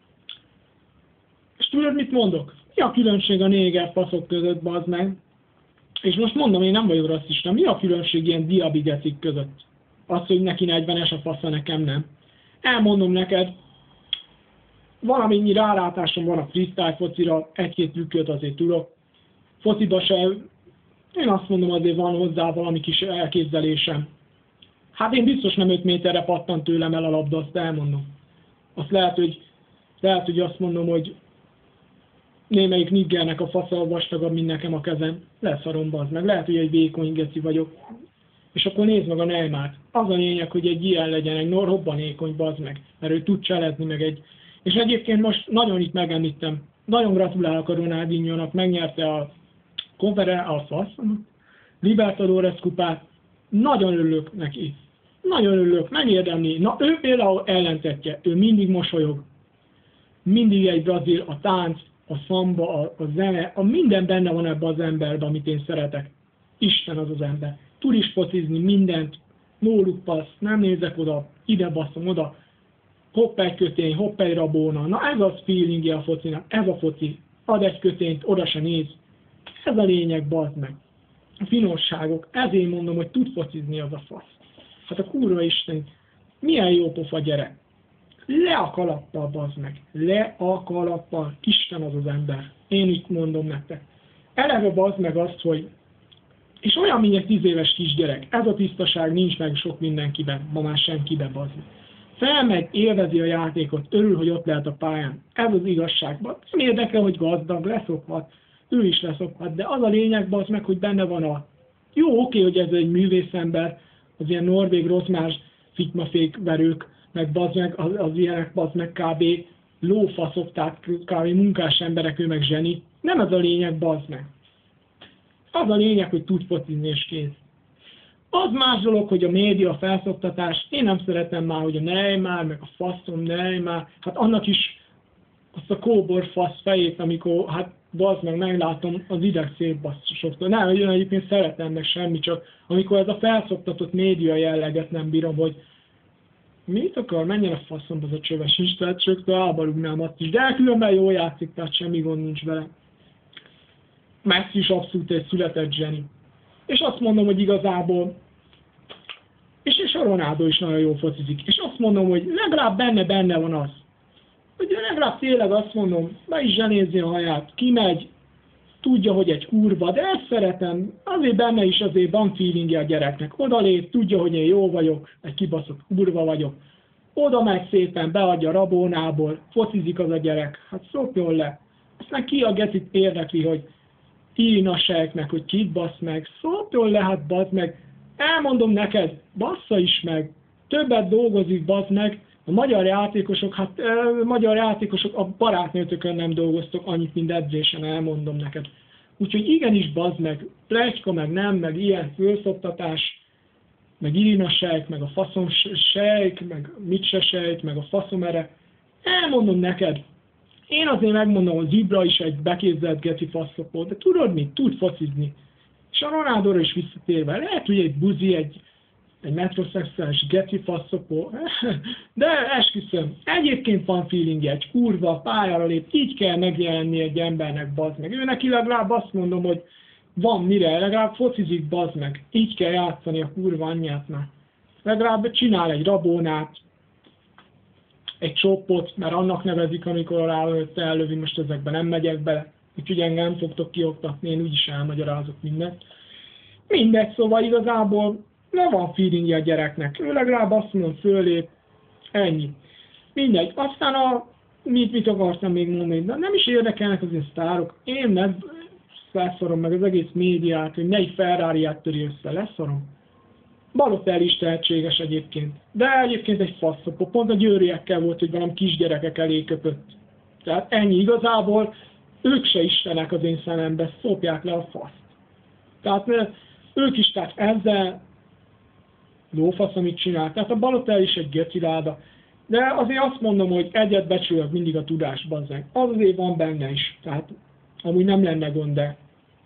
És tudod, mit mondok? Mi a különbség a néger faszok között, bazd meg? És most mondom, én nem vagyok rasszista. Mi a különbség ilyen diabigecik között? Az, hogy neki negyvenes a fasza, nekem nem. Elmondom neked, valamennyi rálátásom van a freestyle focira, egy-két trükköt azért tudok. Fociba se, én azt mondom, azért van hozzá valami kis elképzelésem. Hát én biztos nem öt méterre pattant tőlem el a labda, azt elmondom. Azt lehet, hogy, lehet, hogy azt mondom, hogy némelyik niggernek a fasza vastagabb, mint nekem a kezem. Leszarom, bazd meg. Lehet, hogy egy vékony geci vagyok. És akkor nézd meg a Neymart. Az a lényeg, hogy egy ilyen legyen, egy robbanékony, bazd meg. Mert ő tud cselezni meg egy... És egyébként most nagyon itt megemlítem. Nagyon gratulálok a Ronaldinho-nak, megnyerte a Confere, a fasz, Libertadores kupát. Nagyon örülök neki. Nagyon örülök, megérdemli. Na ő például ellentetje. Ő mindig mosolyog. Mindig egy brazil, a tánc, a szamba, a, a zene, a minden benne van ebben az emberben, amit én szeretek. Isten az az ember. Tud is focizni mindent, no look pass, nem nézek oda, ide basszom, oda, hopp egy kötény, hopp egy rabóna. Na ez az feelingje a focinak, ez a foci. Ad egy kötényt, oda se néz. Ez a lényeg, bazd meg. A finosságok. Ezért mondom, hogy tud focizni az a fasz. Hát a kurva Isten, milyen jó pofa gyerek. Le a kalappal, bazd meg. Le a kalappal. Isten az az ember. Én itt mondom nektek. Eleve bazd meg azt, hogy És olyan, mint egy tíz éves kisgyerek. Ez a tisztaság nincs meg sok mindenkiben, ma már senkiben, bazd meg. Felmegy, élvezi a játékot, örül, hogy ott lehet a pályán. Ez az igazság. Nem érdekel, hogy gazdag, leszokhat, ő is leszokhat, de az a lényeg, bazd meg, hogy benne van a... Jó, oké, hogy ez egy művészember, az ilyen norvég rozmás fitmafékverők, meg bazd meg, az, az ilyenek bazd meg kb. Lófaszok, tehát kb. Munkás emberek, ő meg zseni. Nem ez a lényeg, bazd meg. Az a lényeg, hogy tud focizni és kész. Az más dolog, hogy a média felszoktatás, én nem szeretem már, hogy a Neymar, meg a faszom Neymar, hát annak is azt a kóbor fasz fejét, amikor, hát bazd meg, meglátom az ideg szétbasszosoktól. Nem, hogy egyébként szeretem meg semmi, csak amikor ez a felszoktatott média jelleget nem bírom, hogy mit akar, menjen a faszomba az a csöves is, tehát csöktől elbarúgnám azt is, de különben jól játszik, tehát semmi gond nincs vele. Messi is abszolút egy született zseni. És azt mondom, hogy igazából, és, és a Ronaldo is nagyon jól focizik, és azt mondom, hogy legalább benne-benne van az, hogy legalább tényleg azt mondom, be is zsenézi a haját, kimegy, tudja, hogy egy kurva, de ezt szeretem, azért benne is azért van feelingje a gyereknek. Oda lép, tudja, hogy én jó vagyok, egy kibaszott kurva vagyok. Oda megy szépen, beadja Rabónából, focizik az a gyerek, hát szokjon le. Aztán ki a gecit érdekli, hogy Írna sejknek, hogy kit bassz meg, szokjon le, hát bassz meg. Elmondom neked, bassza is meg, többet dolgozik, bassz meg. A magyar játékosok, hát e, magyar játékosok, a barátnőtökön nem dolgoztok annyit, mint edzésen, elmondom neked. Úgyhogy igenis, bazd meg, pletyka, meg nem, meg ilyen fölszoktatás, meg Irina sejk, meg a faszom sejk, meg mit se sejk, meg a faszom erre. Elmondom neked, én azért megmondom, hogy Zibra is egy beképzelt geci faszopó, de tudod mit? Tud focizni. És a Ronaldóra is visszatérve, lehet, hogy egy buzi, egy egy metrosexuális geci faszopó, de esküszöm, egyébként van feelingje, egy kurva, pályára lép, így kell megjelenni egy embernek, bazd meg. Ő neki legalább azt mondom, hogy van mire, legalább focizik, bazd meg. Így kell játszani a kurva anyját már. Legalább csinál egy Rabónát, egy csoppot, mert annak nevezik, amikor rá összeellövi, most ezekben nem megyek bele. Úgyhogy engem nem fogtok kioktatni, én úgyis elmagyarázok mindent. Mindegy, szóval igazából nem van feelingje a gyereknek. Ő legalább azt mondom, fölép, ennyi. Mindegy. Aztán a, mit, mit akartam még mondani, de nem is érdekelnek az én sztárok. Én meg leszorom meg az egész médiát, hogy melyik Ferrari-át töri össze, leszorom. Balotelli is tehetséges egyébként. De egyébként egy faszopó. Pont a győriekkel volt, hogy valami kisgyerekek elé köpött. Tehát ennyi. Igazából ők se istenek az én szemembe, szopják le a faszt. Tehát ők is, tehát ezzel lófasz, amit csinál. Tehát a Balotelli is egy geciláda. De azért azt mondom, hogy egyet becsülök mindig a tudás, bazzeg. Az azért van benne is. Tehát amúgy nem lenne gond, de...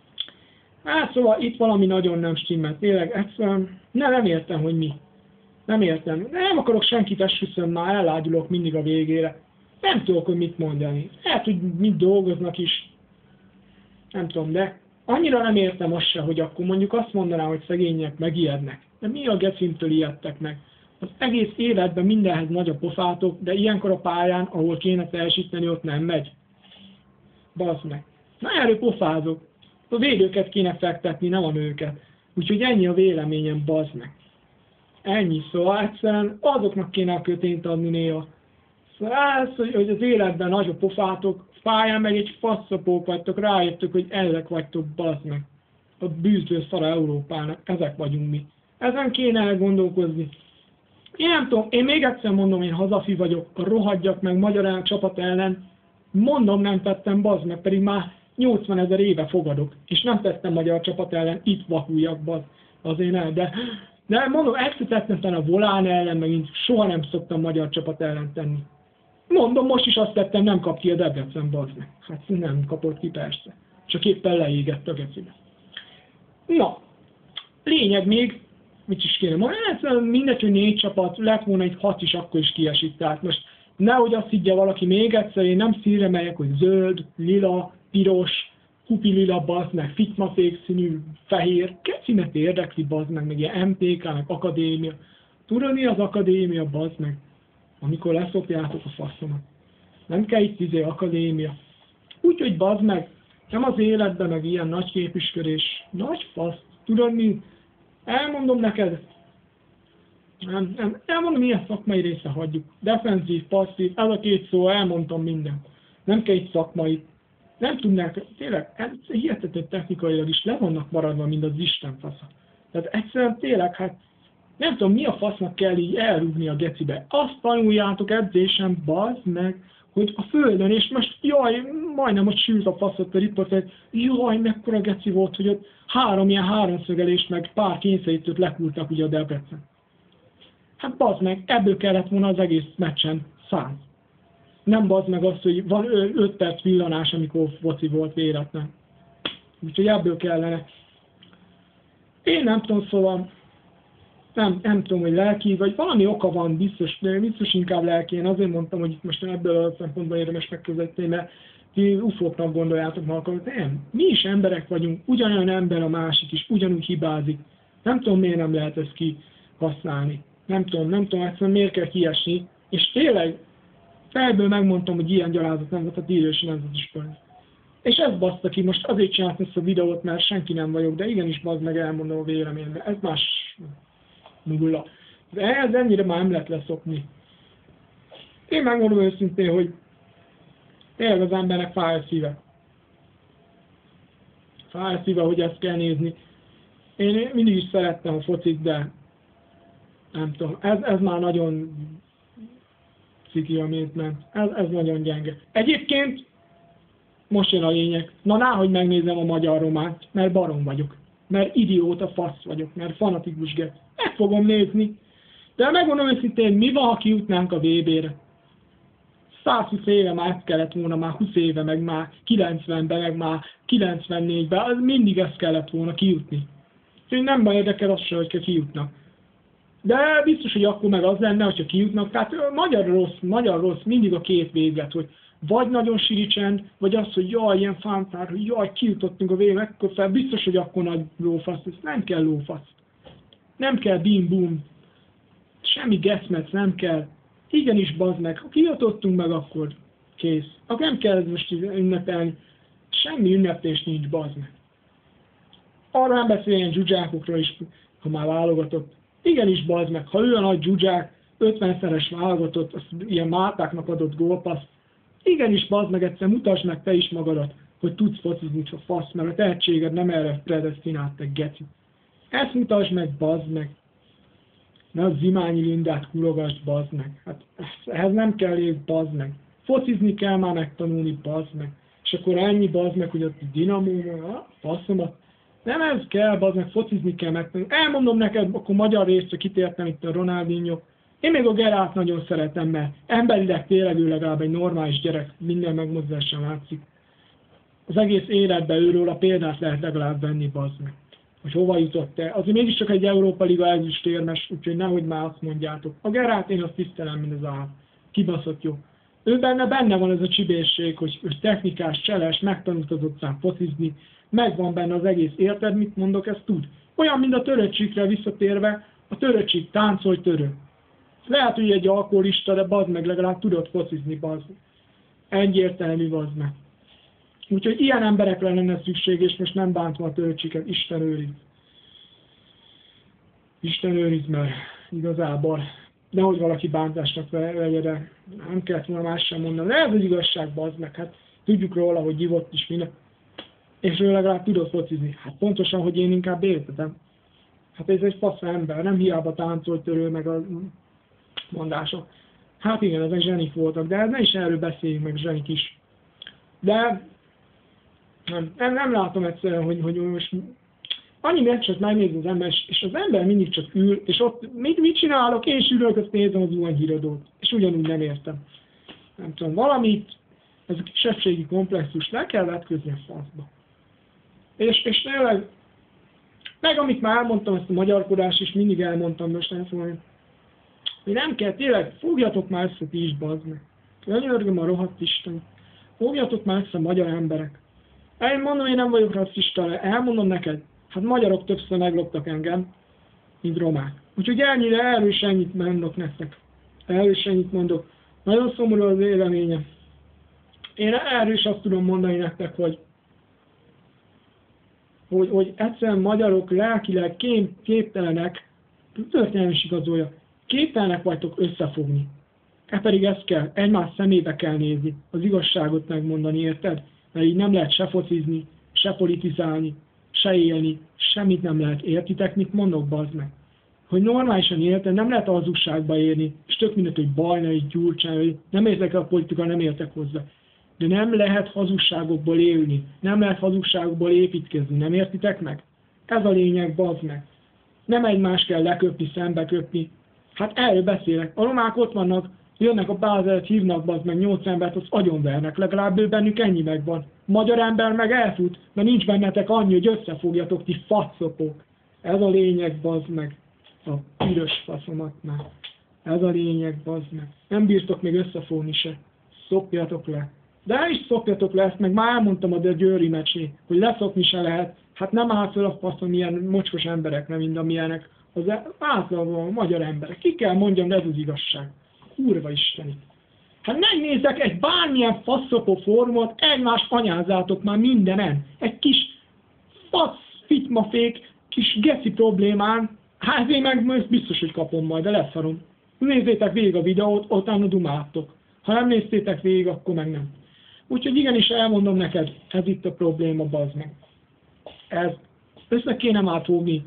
Hát szóval itt valami nagyon nem stimmel. Tényleg egyszerűen ne, nem értem, hogy mi. Nem értem. Nem akarok senkit esküszöm, már ellágyulok mindig a végére. Nem tudok, hogy mit mondani. Lehet, hogy mit dolgoznak is. Nem tudom, de annyira nem értem azt se, hogy akkor mondjuk azt mondanám, hogy szegények megijednek. De mi a gecimtől ijedtek meg? Az egész életben mindenhez nagy a pofátok, de ilyenkor a pályán, ahol kéne teljesíteni, ott nem megy. Bazd meg. Na erről pofázok. A védőket kéne fektetni, nem a nőket. Úgyhogy ennyi a véleményem, bazd meg. Ennyi, szóval egyszerűen azoknak kéne a kötényt adni néha. Szóval ez, hogy az életben nagy a pofátok, pályán meg egy faszopók vagytok, rájöttök, hogy ezek vagytok, bazd meg. A bűzlő szara Európának, ezek vagyunk mi. Ezen kéne elgondolkozni. Én nem tudom, én még egyszer mondom, én hazafi vagyok, rohadjak meg magyar csapat ellen, mondom, nem tettem, bazd meg, pedig már nyolcvanezer éve fogadok, és nem tettem magyar csapat ellen, itt vakuljak, bazd, azért el, de, de mondom, egyszer tettem a Volán ellen, megint soha nem szoktam magyar csapat ellen tenni. Mondom, most is azt tettem, nem kap ki a Debrecen, bazd meg. Hát nem kapott ki, persze. Csak éppen leégett a gecibe. Na, lényeg még, mit is kéne mondani, hát mindegy, hogy négy csapat, lett volna egy hat is, akkor is kiesik. Tehát most nehogy azt higgye valaki még egyszer, én nem színre megyek, hogy zöld, lila, piros, kupi lila, bazd meg, fitmafék színű, fehér, kecimet érdekli, bazd meg, meg ilyen em té ká, meg akadémia. Tudod mi az akadémia, bazd meg? Amikor leszopjátok a faszomat. Nem kell itt izé akadémia. Úgyhogy bazd meg, nem az életben, meg ilyen nagy képüskörés, nagy fasz. Tudod mi? Elmondom neked, nem, nem, elmondom, milyen szakmai része hagyjuk. Defenzív, passzív, ez a két szó, elmondtam mindent. Nem kell itt szakmai. Nem tudnák, tényleg, ez hihetetlen technikailag is le vannak maradva, mint az Isten fasza. Tehát egyszerűen tényleg, hát nem tudom, mi a fasznak kell így elrúgni a gecibe. Azt tanuljátok edzésen, bazd meg, hogy a földön, és most jaj, majdnem ott sült a faszot a ripot, hogy jaj, mekkora geci volt, hogy ott három ilyen háromszögelés, meg pár kényszerítőt lekultak ugye a Debrecen. Hát bazd meg, ebből kellett volna az egész meccsen száz. Nem bazd meg azt, hogy van öt perc villanás, amikor foci volt véletlen. Úgyhogy ebből kellene. Én nem tudom, szóval nem, nem tudom, hogy lelki, vagy valami oka van, biztos, biztos inkább lelki. Én azért mondtam, hogy itt most ebből a szempontból érdemes megközelíteni, mert ti ufóknak gondoljátok magakat. Nem, mi is emberek vagyunk, ugyanolyan ember a másik is, ugyanúgy hibázik. Nem tudom, miért nem lehet ezt kihasználni. Nem tudom, nem tudom, egyszerűen miért kell kiesni. És tényleg, fejből megmondtam, hogy ilyen gyalázat nem volt a Tíősi Nemzetiskolán. És ez baszta ki, most azért csináltam ezt a videót, mert senki nem vagyok, de igenis bazd meg, elmondom a véleményben. Ez más nulla. De ez ennyire már nem lehet leszokni. Én megmondom őszintén, hogy tényleg az embernek fáj a szíve. Fáj a szíve, hogy ezt kell nézni. Én mindig is szerettem a focit, de nem tudom, ez, ez már nagyon ciki, amit ment. Ez, ez nagyon gyenge. Egyébként most jön a lényeg. Na, náhogy megnézem a magyar románt, mert barom vagyok. Mert idióta fasz vagyok, mert fanatikus gec. Meg fogom nézni. De megmondom őszintén, mi van, ha kijutnánk a vé bé-re? százhúsz éve már ezt kellett volna, már húsz éve, meg már kilencvenben, meg már kilencvennégyben, az mindig ezt kellett volna kijutni. Úgyhogy nem baj érdekel az se, hogy kijutnak. De biztos, hogy akkor meg az lenne, hogyha kijutnak. Tehát magyar rossz, magyar rossz, mindig a két véglet, hogy vagy nagyon siricsend, vagy az, hogy jaj, ilyen fántár, hogy jaj, kijutottunk a végre, akkor fel, biztos, hogy akkor nagy lófasz. Ez nem kell lófasz. Nem kell bim-bum. Semmi geszmec, nem kell. Igenis, bazd meg. Ha kijutottunk meg, akkor kész. Akkor nem kell most ünnepelni. Semmi ünneplés nincs, bazd meg. Arra nem beszéljen dzsuzsákokról is, ha már válogatott. Igenis, bazd meg. Ha ő a nagy dzsuzsák, ötvenszeres válogatott, az ilyen mátáknak adott gólpaszt, igenis, bazd meg, egyszer mutasd meg te is magadat, hogy tudsz focizni, ha fasz, mert a tehetséged nem erre predesztinált, te geci. Ezt mutasd meg, bazd meg. Ne a Zimányi Lindát kulogasd, bazd meg. Hát ehhez nem kell év, bazd meg. Focizni kell már megtanulni, bazd meg. És akkor ennyi, bazd meg, hogy ott a Dinamo, faszomat. Nem ez kell, bazd meg, focizni kell megtanulni. Elmondom neked, akkor magyar részre kitértem itt a Ronaldinho. Én még a Gerát nagyon szeretem, mert emberileg tényleg ő legalább egy normális gyerek, minden megmozdással látszik. Az egész életben őről a példát lehet legalább venni, bazd meg. Hogy hova jutott el. Azért mégiscsak egy Európa Liga ezüstérmes, úgyhogy nehogy már azt mondjátok. A Gerát én azt tisztelem, mint az áll. Kibaszott jó. Ő benne, benne van ez a csibészség, hogy, hogy technikás, cseles, megtanult az utcán focizni, megvan benne az egész, érted, mit mondok, ezt tud. Olyan, mint a Töröcsikre visszatérve, a Töröcsik táncolj törő. Lehet, hogy egy alkoholista, de bazd meg, legalább tudod focizni, bazd meg. Egyértelmű, bazd meg. Úgyhogy ilyen emberekre lenne szükség, és most nem bántva a Töröcsiket, Isten őriz. Isten őriz, mert igazából nehogy valaki bántásnak vegye, de nem kellett volna más sem mondani. De ez az igazság, bazd meg, hát tudjuk róla, hogy ivott is minden. És ő legalább tudod focizni. Hát pontosan, hogy én inkább értetem. Hát ez egy fasz ember, nem hiába táncolt törő, meg a mondások. Hát igen, ezek zsenik voltak, de ne is erről beszéljünk, meg zsenik is. De nem, nem, nem látom egyszerűen, hogy, hogy most annyi meccset megnéz az ember, és az ember mindig csak ül, és ott mit, mit csinálok, én is ülök, azt nézem az zuhanyhíradót, és ugyanúgy nem értem. Nem tudom, valamit, ez a kisebbségi komplexus le kell vetközni a faszba. És, és tényleg, meg amit már elmondtam, ezt a magyarkodás is mindig elmondtam, most nem szóval, hogy nem kell, tényleg, fogjatok már össze ti is, bazd meg. Könyörgöm a rohadt Isten. Fogjatok már össze magyar emberek. Én mondom, én nem vagyok rasszista, elmondom neked, hát magyarok többször megloptak engem, mint romák. Úgyhogy ennyire erről is ennyit mondok nektek. Erről is ennyit mondok. Nagyon szomorú az véleményem. Én erről is azt tudom mondani nektek, hogy hogy, hogy egyszerűen magyarok lelkileg kép, képtelenek, történelmi is igazolja, képtelenek vagytok összefogni. E pedig ezt kell, egymás szemébe kell nézni, az igazságot megmondani, érted? Mert így nem lehet se focizni, se politizálni, se élni, semmit nem lehet. Értitek, mit mondok, bazd meg? Hogy normálisan érted, nem lehet hazugságba érni, és tök mindegy, hogy Bajnai, Gyurcsány, hogy nem értek a politika, nem értek hozzá. De nem lehet hazugságokból élni, nem lehet hazugságokból építkezni, nem értitek meg? Ez a lényeg, bazd meg. Nem egymást kell leköpni, szembe köpni. Hát erről beszélek. A romák ott vannak, jönnek a bázelt, hívnak, bazd meg nyolc embert, az agyonvernek, legalább ő bennük ennyi megvan. Magyar ember meg elfut, mert nincs bennetek annyi, hogy összefogjatok, ti faszopok. Ez a lényeg, bazd meg. A piros faszomat már. Ez a lényeg, bazd meg. Nem bírtok még összefogni se. Szopjatok le. De el is szopjatok le, ezt meg már elmondtam a Győri meccsé, hogy leszokni se lehet. Hát nem áll föl a faszom ilyen mocskos emberek, nem mind amilyenek. Az általában a magyar emberek. Ki kell mondjam, de ez az igazság. Kurva isteni. Hát megnézzek egy bármilyen faszopó formot, egymást anyázzátok már mindenen. Egy kis fasz, fitmafék, kis geci problémán, hát én meg biztos, hogy kapom majd, de leszarom. Nézzétek végig a videót, utána dumáltok. Ha nem néztétek végig, akkor meg nem. Úgyhogy igenis elmondom neked, ez itt a probléma, bazd meg. Ez össze kéne már fogni,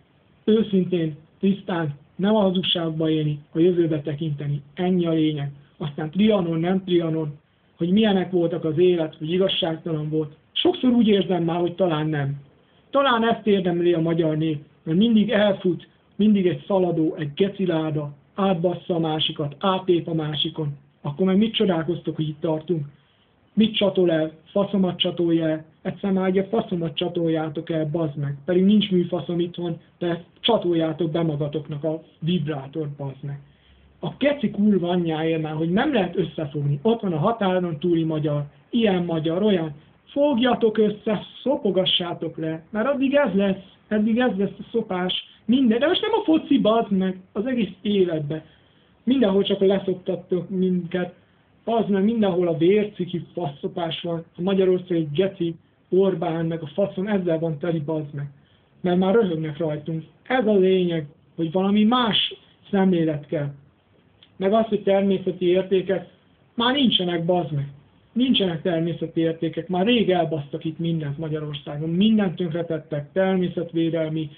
őszintén, tisztán, nem a hazugságba élni, a jövőbe tekinteni. Ennyi a lényeg. Aztán Trianon, nem Trianon, hogy milyenek voltak az élet, hogy igazságtalan volt. Sokszor úgy érzem már, hogy talán nem. Talán ezt érdemli a magyar nép, mert mindig elfut, mindig egy szaladó, egy geciláda, átbassza a másikat, átép a másikon. Akkor meg mit csodálkoztok, hogy itt tartunk? Mit csatol el? Faszomat csatolja el? Egyszer már egy faszomat csatoljátok el, bazd meg. Pedig nincs műfaszom itthon, de csatoljátok be magatoknak a vibrátort, bazd meg. A keci kurva anyjáért már, hogy nem lehet összefogni. Ott van a határon túli magyar, ilyen magyar, olyan. Fogjatok össze, szopogassátok le, mert addig ez lesz, eddig ez lesz a szopás, minden. De most nem a foci, bazd meg, az egész életben. Mindenhol csak leszoktattok minket, bazd meg, mindenhol a vérciki faszopás van, a Magyarország egy geci, Orbán, meg a faszom, ezzel van teli, bazd meg. Mert már röhögnek rajtunk. Ez a lényeg, hogy valami más szemlélet kell. Meg az, hogy természeti értékek, már nincsenek, bazd meg. Nincsenek természeti értékek, már rég elbasztak itt mindent Magyarországon. Mindent tönkretettek, természetvédelmi,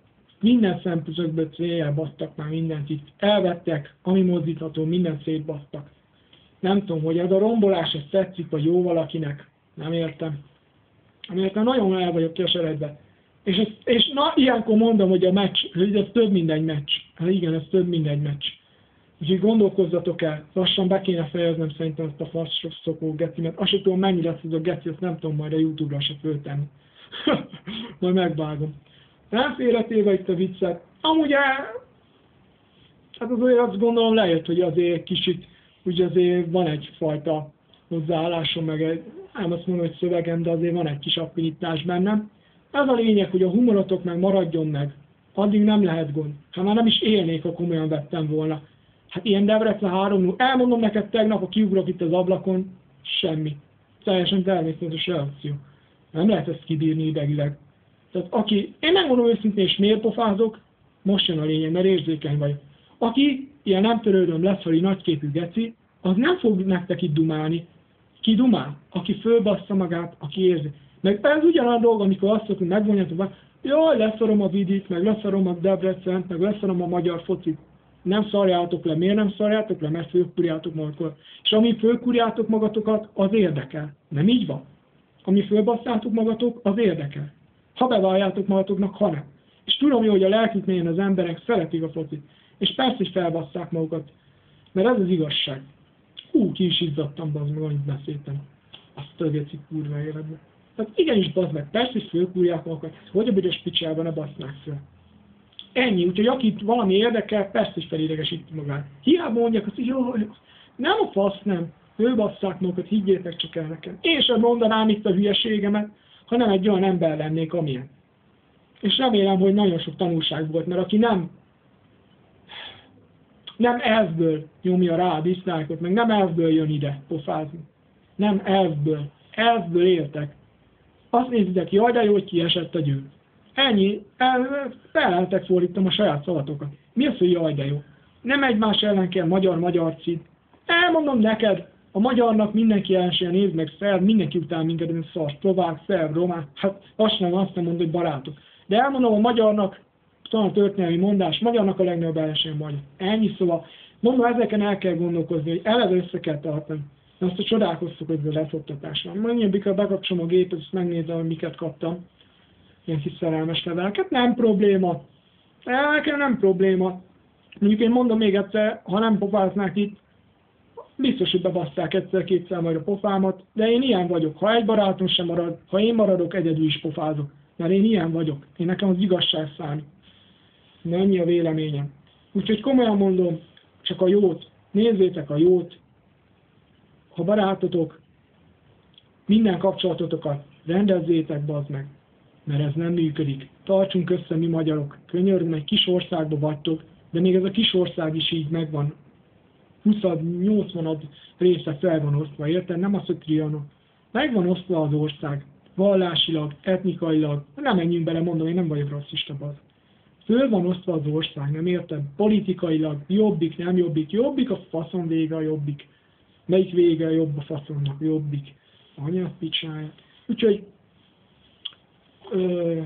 minden szempontból elbasztak már mindent itt. Elvettek, ami mozdítható, mindent szétbasztak. Nem tudom, hogy ez a rombolás, ez tetszik, vagy jó valakinek. Nem értem. Nem értem, nagyon el vagyok keseredve. És, ez, és na, ilyenkor mondom, hogy a meccs, hogy ez több mint egy meccs. Hát igen, ez több mint egy meccs. Úgyhogy gondolkozzatok el, lassan be kéne fejeznem szerintem ezt a faszszokó gecimet. Azt sem tudom, mennyi lesz ez a geci, azt nem tudom majd a YouTube-ra se föltenni. Majd megvágom. Nem félretéve itt a viccet. Amúgy el, hát azért azt gondolom lejött, hogy azért kicsit, úgy azért van egyfajta hozzáállásom, meg egy, nem azt mondom, hogy szövegem, de azért van egy kis affinitás bennem. Ez a lényeg, hogy a humorotok meg maradjon meg. Addig nem lehet gond. Ha már nem is élnék, ha komolyan vettem volna. Hát ilyen Debrecen három null. Elmondom neked tegnap, ha kiugrok itt az ablakon, semmi. Teljesen természetes reakció. Nem lehet ezt kibírni idegileg. Tehát aki, én megmondom őszintén, és miért pofázok, most jön a lényeg, mert érzékeny vagyok. Aki ilyen nem törődöm lefeli nagyképű geci, az nem fog nektek itt dumálni. Ki dumál? Aki fölbassza magát, aki érzi. Meg ez ugyanaz dolog, amikor azt szokunk, megvonjátok, jaj, leszarom a Vidit, meg leszarom a Debrecent, meg leszarom a magyar focit. Nem szarjátok le. Miért nem szarjátok le? Mert fölkurjátok magatokat. És ami fölkurjátok magatokat, az érdekel. Nem így van? Ami fölbasszátok magatok, az érdekel. Ha bevalljátok magatoknak, ha nem. És tudom jó, hogy a lelkük mélyen az emberek szeretik a focit. És persze is felbasszák magukat. Mert ez az igazság. Hú, ki is izzadtam, bazd meg, amit beszéltem. Azt a geci kurva életben. Tehát igenis, bazd meg, persze is fölkurják magukat. Hogy a büdös picsában ne bassznák föl. Ennyi, úgyhogy akit valami érdekel, persze is felidegesíti magát. Hiába mondják azt, hogy jó, nem a fasz, nem. Fölbasszák magukat, higgyétek csak el nekem. Én sem mondanám itt a hülyeségemet, ha nem egy olyan ember lennék, amilyen. És remélem, hogy nagyon sok tanulság volt, mert aki nem nem elfből nyomja rá a diszlájkot, meg nem elfből jön ide pofázni. Nem elfből. Elfből értek. Azt nézitek, jaj, de jó, hogy kiesett a Győr. Ennyi, el, el fordítom a saját szavatokat. Mi az, hogy jaj, de jó? Nem egymás ellen kell magyar-magyar cid. Elmondom neked, a magyarnak mindenki ellensége, nézd meg, szerb, mindenki után minket, mint szar, szlovák, szerb, román, hát azt nem, azt nem mondod, hogy barátok. De elmondom, a magyarnak, talán a történelmi mondás, magyarnak a legnagyobb ellensége magyar. Ennyi, szóval, mondom, ezeken el kell gondolkozni, hogy eleve össze kell tartani. De azt a csodálkoztuk, hogy ez a leszoktatás van. Mondjuk, mikor bekapcsolom a gépet, azt megnézem, hogy miket kaptam. Ilyen kis szerelmes leveleket. Nem probléma. Nekem nem probléma. Mondjuk én mondom még egyszer, ha nem pofáznák itt, biztos, hogy bebaszták egyszer-kétszer majd a pofámat, de én ilyen vagyok. Ha egy barátom sem marad, ha én maradok, egyedül is pofázok. Mert én ilyen vagyok. Én nekem az igazság számít. De ennyi a véleményem. Úgyhogy komolyan mondom, csak a jót. Nézzétek a jót. Ha barátotok, minden kapcsolatotokat rendezzétek, bazd meg. Mert ez nem működik. Tartsunk össze mi magyarok. Könyörgöm, egy kis országban vagytok, de még ez a kis ország is így megvan. húsz-nyolcvan része fel van osztva, érted? Nem az, hogy trianok. Meg van osztva az ország. Vallásilag, etnikailag. Nem menjünk bele, mondom, én nem vagyok rasszista, az. Föl van osztva az ország, nem érted? Politikailag, jobbik, nem jobbik. Jobbik a faszon vége a jobbik. Melyik vége jobb a faszonnak? Jobbik. Anya picsája. Úgyhogy Ö,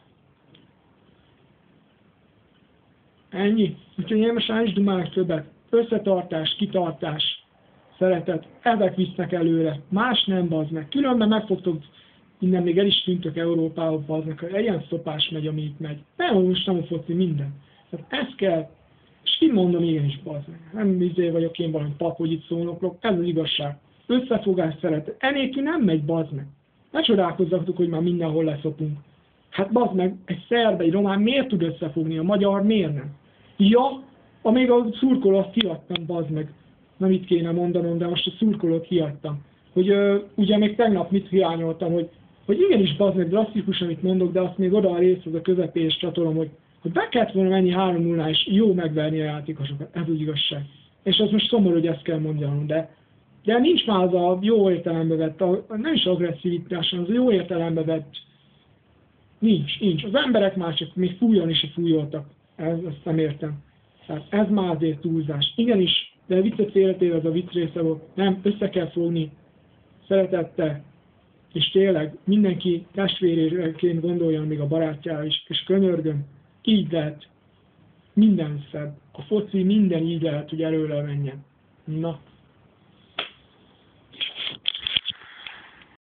ennyi. Úgyhogy én most már is dumálok többet. Összetartás, kitartás, szeretet, ezek visznek előre. Más nem, bazd meg. Különben meg fogtok, innen még el is tűntök Európába, bazd meg, hogy ilyen szopás megy, ami itt megy. Nem, most nem foci minden. Tehát ez kell, és kimondom, igenis, bazd meg. Nem izé vagyok én valami pap, hogy itt szónoklok, ez az igazság. Összefogás, szeretet. Enélkül nem megy, bazd meg. Ne csodálkozzatok, hogy már mindenhol leszopunk. Hát bazd meg, egy szerb, egy román miért tud összefogni, a magyar miért nem? Ja, amíg a szurkolót kiadtam, bazd meg. Nem itt kéne mondanom, de most a szurkolót kiadtam. Hogy ö, ugye még tegnap mit hiányoltam, hogy, hogy igenis bazd meg drasztikus, amit mondok, de azt még oda a részhez a közepés csatolom, hogy, hogy be kellett volna menni három nullán, és jó megverni a játékosokat. Ez az igazság. És az most szomorú, hogy ezt kell mondjam, de De nincs már az a jó értelembe vett, a, nem is agresszivitás, hanem az a jó értelembe vett. Nincs, nincs. Az emberek már csak még fújjon is fújoltak. Ez, ezt nem értem. Tehát ez már azért túlzás. Igenis, de viccet félretéve ez a vicc része volt. Nem, össze kell fogni szeretettel. És tényleg mindenki testvéréként gondoljon még a barátjára is. És könyörgöm, így lehet minden szebb. A foci minden így lehet, hogy előre menjen. Na.